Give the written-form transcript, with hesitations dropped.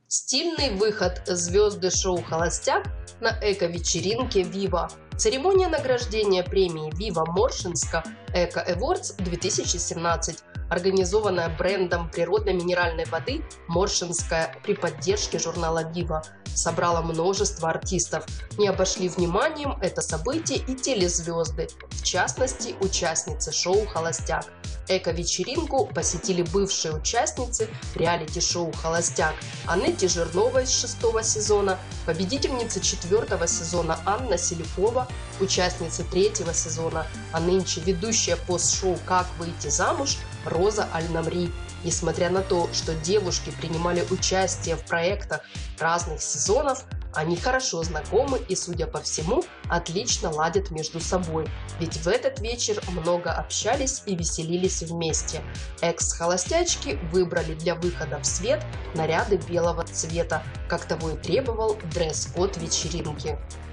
Стильный выход звезды шоу «Холостяк» на эко-вечеринке «Вива». Церемония награждения премии «Вива Моршинска Эко Awards 2017», организованная брендом природной минеральной воды «Моршинская» при поддержке журнала «Вива», собрала множество артистов. Не обошли вниманием это событие и телезвезды, в частности, участницы шоу «Холостяк». Эко-вечеринку посетили бывшие участницы реалити-шоу «Холостяк» Анетти Жирнова из 6-го сезона, победительница 4-го сезона Анна Селюкова, участница 3-го сезона, а нынче ведущая пост-шоу «Как выйти замуж» Роза Аль-Намри. Несмотря на то, что девушки принимали участие в проектах разных сезонов, они хорошо знакомы и, судя по всему, отлично ладят между собой, ведь в этот вечер много общались и веселились вместе. Экс-холостячки выбрали для выхода в свет наряды белого цвета, как того и требовал дресс-код вечеринки.